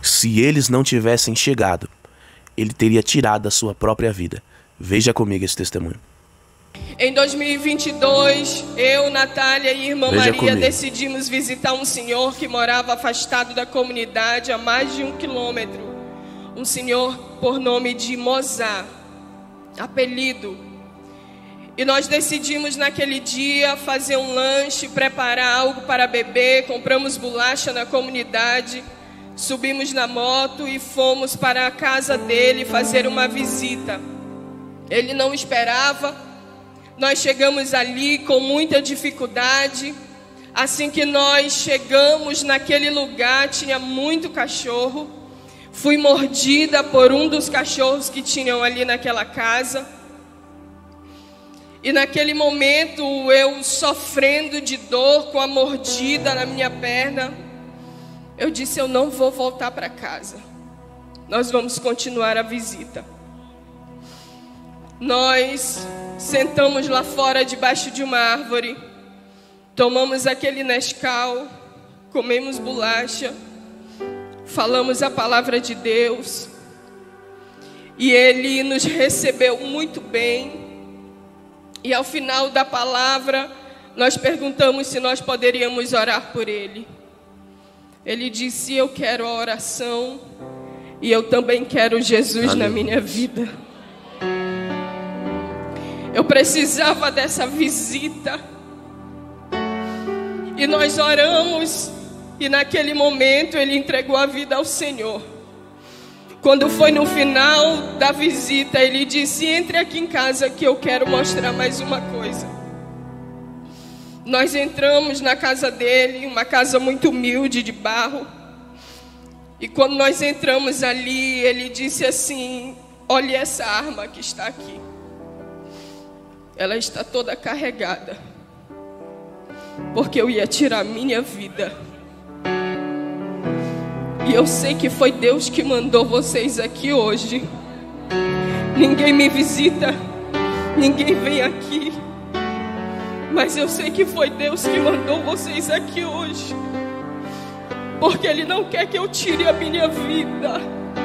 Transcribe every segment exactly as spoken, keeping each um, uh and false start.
se eles não tivessem chegado, ele teria tirado a sua própria vida. Veja comigo esse testemunho. Em dois mil e vinte e dois, eu, Natália e irmã Veja Maria comigo. decidimos visitar um senhor que morava afastado da comunidade a mais de um quilômetro. Um senhor por nome de Mozart, apelido. E nós decidimos naquele dia fazer um lanche, preparar algo para beber, compramos bolacha na comunidade, subimos na moto e fomos para a casa dele fazer uma visita. Ele não esperava. Nós chegamos ali com muita dificuldade. Assim que nós chegamos naquele lugar, tinha muito cachorro. Fui mordida por um dos cachorros que tinham ali naquela casa. E naquele momento, eu sofrendo de dor com a mordida na minha perna, eu disse, eu não vou voltar para casa. Nós vamos continuar a visita. Nós sentamos lá fora debaixo de uma árvore, tomamos aquele Nescau, comemos bolacha, falamos a palavra de Deus e Ele nos recebeu muito bem. E ao final da palavra, nós perguntamos se nós poderíamos orar por ele. Ele disse, eu quero a oração e eu também quero Jesus Aleluia. Na minha vida. Eu precisava dessa visita. E nós oramos e naquele momento ele entregou a vida ao Senhor. Quando foi no final da visita, ele disse, entre aqui em casa que eu quero mostrar mais uma coisa. Nós entramos na casa dele, uma casa muito humilde de barro. E quando nós entramos ali, ele disse assim, olhe essa arma que está aqui. Ela está toda carregada, porque eu ia tirar a minha vida. E eu sei que foi Deus que mandou vocês aqui hoje. Ninguém me visita, ninguém vem aqui, mas eu sei que foi Deus que mandou vocês aqui hoje, porque Ele não quer que eu tire a minha vida.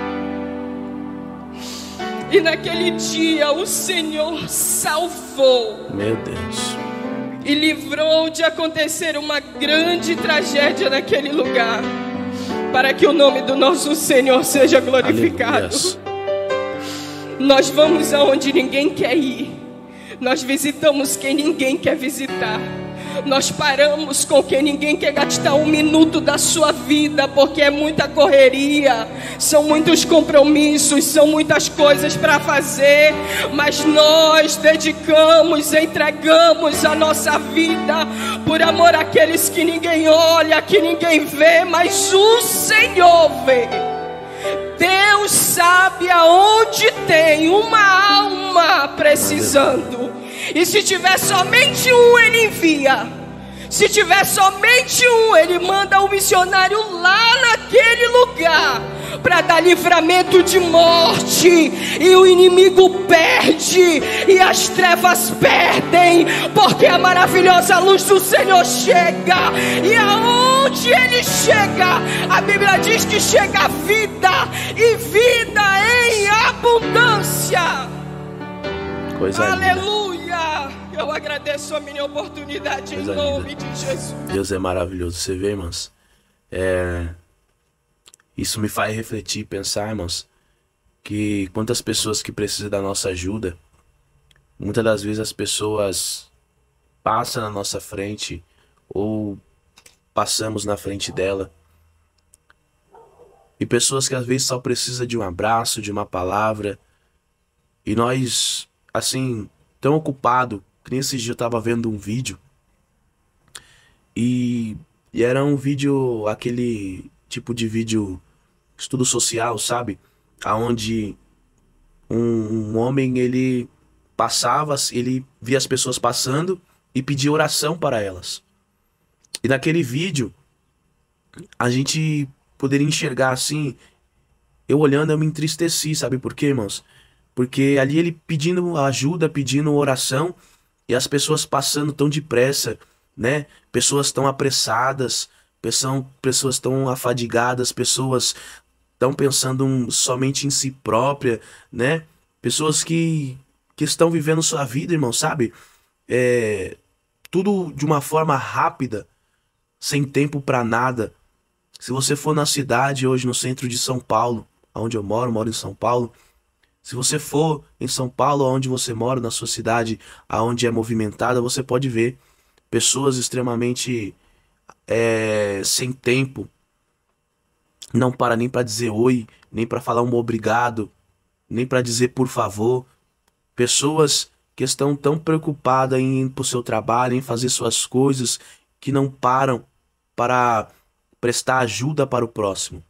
E naquele dia o Senhor salvou, meu Deus, e livrou de acontecer uma grande tragédia naquele lugar, para que o nome do nosso Senhor seja glorificado. Aleluia. Nós vamos aonde ninguém quer ir. Nós visitamos quem ninguém quer visitar. Nós paramos com quem ninguém quer gastar um minuto da sua vida, porque é muita correria, são muitos compromissos, são muitas coisas para fazer, mas nós dedicamos, entregamos a nossa vida por amor àqueles que ninguém olha, que ninguém vê, mas o Senhor vê. Deus sabe aonde tem uma alma precisando. E se tiver somente um, Ele envia. Se tiver somente um, Ele manda um missionário lá naquele lugar, para dar livramento de morte. E o inimigo perde, e as trevas perdem, porque a maravilhosa luz do Senhor chega. E aonde Ele chega, a Bíblia diz que chega vida, e vida em abundância. Coisa Aleluia. Eu agradeço a minha oportunidade Coisa em nome linda. De Jesus. Deus é maravilhoso. Você vê, irmãos, é... isso me faz refletir, pensar, irmãos, que quantas pessoas que precisam da nossa ajuda, muitas das vezes as pessoas passam na nossa frente ou passamos na frente dela. E pessoas que às vezes só precisam de um abraço, de uma palavra. E nós, assim, tão ocupados, que nesse dia eu tava vendo um vídeo. E, e era um vídeo, aquele tipo de vídeo, estudo social, sabe? Aonde um, um homem, ele passava, ele via as pessoas passando e pedia oração para elas. E naquele vídeo, a gente poderia enxergar assim, eu olhando, eu me entristeci, sabe por quê, irmãos? Porque ali ele pedindo ajuda, pedindo oração, e as pessoas passando tão depressa, né? Pessoas tão apressadas, pessoas, pessoas tão afadigadas, pessoas estão pensando um, somente em si própria, né? Pessoas que, que estão vivendo sua vida, irmão, sabe? É, tudo de uma forma rápida, sem tempo para nada. Se você for na cidade hoje, no centro de São Paulo, onde eu moro, moro em São Paulo. Se você for em São Paulo, onde você mora, na sua cidade, aonde é movimentada, você pode ver pessoas extremamente é, sem tempo. Não para nem para dizer oi, nem para falar um obrigado, nem para dizer por favor. Pessoas que estão tão preocupadas em ir para o seu trabalho, em fazer suas coisas, que não param para prestar ajuda para o próximo.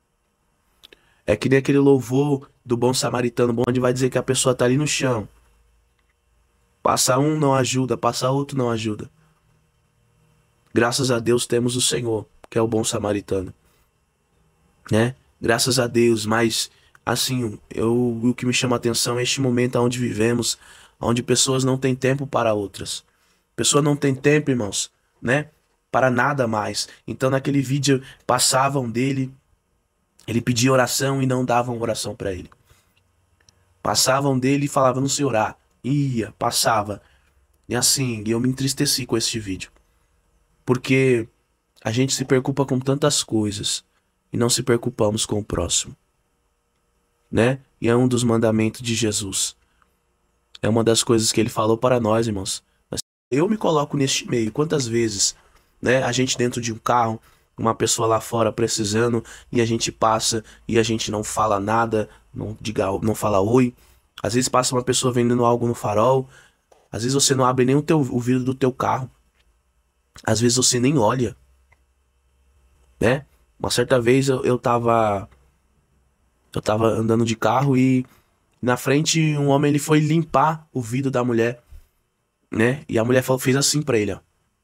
É que nem aquele louvor do bom samaritano, onde vai dizer que a pessoa está ali no chão. Passa um, não ajuda, passa outro, não ajuda. Graças a Deus temos o Senhor, que é o bom samaritano, né? Graças a Deus, mas assim, eu, o que me chama a atenção é este momento onde vivemos, onde pessoas não têm tempo para outras. Pessoa não tem tempo, irmãos, né? Para nada mais. Então naquele vídeo passavam dele, ele pedia oração e não davam oração para ele. Passavam dele e falavam não sei orar. Ia, passava. E assim, eu me entristeci com este vídeo. Porque a gente se preocupa com tantas coisas e não se preocupamos com o próximo, né? E é um dos mandamentos de Jesus. É uma das coisas que ele falou para nós, irmãos. Eu me coloco neste meio. Quantas vezes, né, a gente dentro de um carro, uma pessoa lá fora precisando, e a gente passa e a gente não fala nada, não diga, não fala oi. Às vezes passa uma pessoa vendendo algo no farol. Às vezes você não abre nem o, teu, o vidro do teu carro. Às vezes você nem olha, né? Uma certa vez eu, eu tava eu tava andando de carro e na frente um homem ele foi limpar o vidro da mulher, né? E a mulher falou, fez assim pra ele, ó,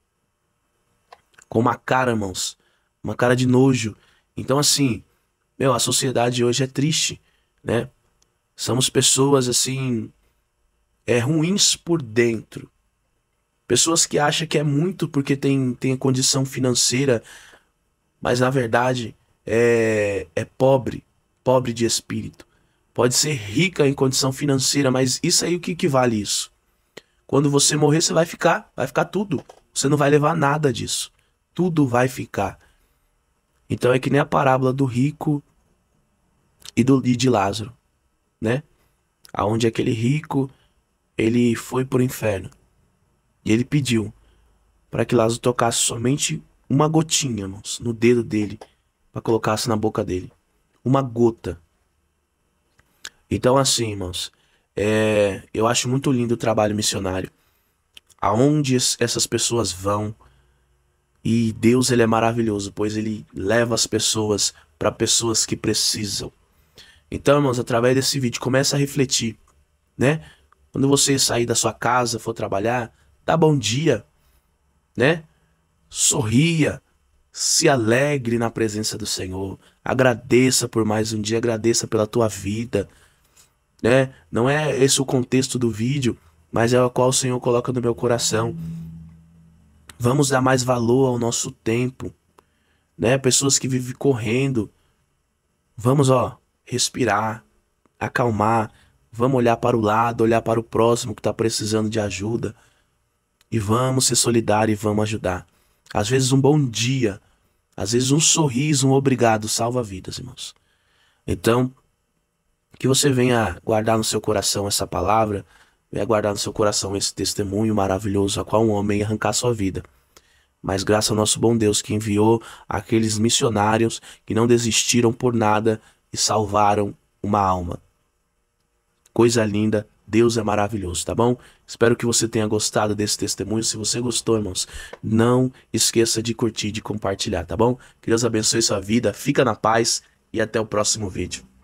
com uma cara, irmãos, uma cara de nojo. Então assim, meu, a sociedade hoje é triste, né? Somos pessoas assim, é, ruins por dentro. Pessoas que acham que é muito porque tem, tem a condição financeira, mas na verdade é, é pobre, pobre de espírito. Pode ser rica em condição financeira, mas isso aí, o que, que vale isso? Quando você morrer, você vai ficar, vai ficar tudo. Você não vai levar nada disso. Tudo vai ficar. Então é que nem a parábola do rico e, do, e de Lázaro, né? Aonde aquele rico, ele foi para o inferno. E ele pediu para que Lázaro tocasse somente uma gotinha, irmãos, no dedo dele, para colocasse na boca dele. Uma gota. Então assim, irmãos, é, eu acho muito lindo o trabalho missionário. Aonde essas pessoas vão. E Deus, ele é maravilhoso, pois ele leva as pessoas para pessoas que precisam. Então, irmãos, através desse vídeo, começa a refletir, né? Quando você sair da sua casa, for trabalhar, dá bom dia, né? Sorria, se alegre na presença do Senhor, agradeça por mais um dia, agradeça pela tua vida, né? Não é esse o contexto do vídeo, mas é o qual o Senhor coloca no meu coração. Vamos dar mais valor ao nosso tempo, né? Pessoas que vivem correndo, vamos, ó, respirar, acalmar, vamos olhar para o lado, olhar para o próximo que está precisando de ajuda. E vamos ser solidários e vamos ajudar. Às vezes um bom dia, às vezes um sorriso, um obrigado salva vidas, irmãos. Então, que você venha guardar no seu coração essa palavra, venha guardar no seu coração esse testemunho maravilhoso, a qual um homem ia arrancar sua vida. Mas graças ao nosso bom Deus que enviou aqueles missionários que não desistiram por nada e salvaram uma alma. Coisa linda. Deus é maravilhoso, tá bom? Espero que você tenha gostado desse testemunho. Se você gostou, irmãos, não esqueça de curtir, de compartilhar, tá bom? Que Deus abençoe sua vida, fica na paz e até o próximo vídeo.